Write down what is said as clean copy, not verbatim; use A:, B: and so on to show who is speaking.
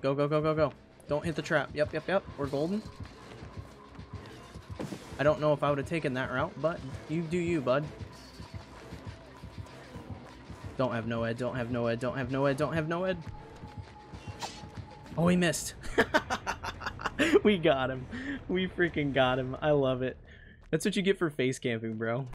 A: Go, go, go, go, go. Don't hit the trap. Yep, yep, yep. We're golden. I don't know if I would have taken that route, but you do you, bud. Don't have no ed, don't have no ed, don't have no ed, don't have no ed. Oh, he missed. We got him. We freaking got him. I love it. That's what you get for face camping, bro.